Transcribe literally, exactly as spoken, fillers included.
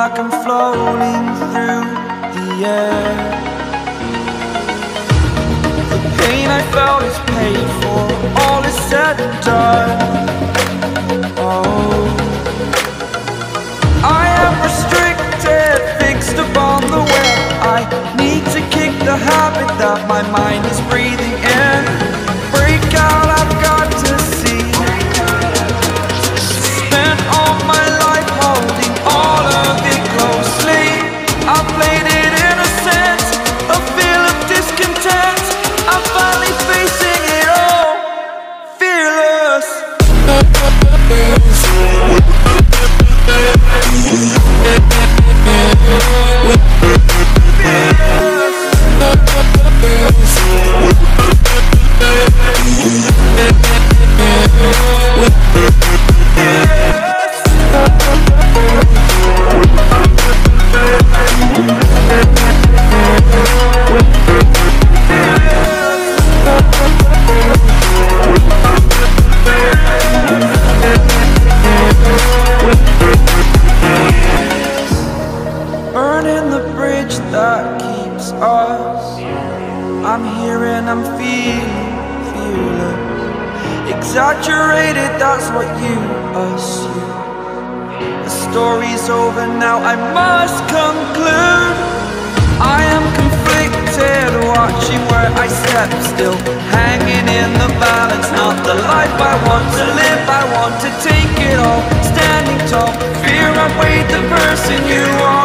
like I'm floating through the air. The pain I felt is paid for, all is said and done. Oh, I am restricted, fixed upon the web. I need to kick the habit that my mind is breathing in. Break out, I've got to see. Spent all my life holding all of it closely. I played it innocent, a feel of discontent. I'm finally facing it all, fearless. Burning the bridge that keeps us. I'm here and I'm feeling fearless. Exaggerated, that's what you assume. The story's over now, I must conclude. I am conflicted, watching where I step still, hanging in the balance. Not the life I want to live, I want to take it all. Standing tall, fear outweighed the person you are.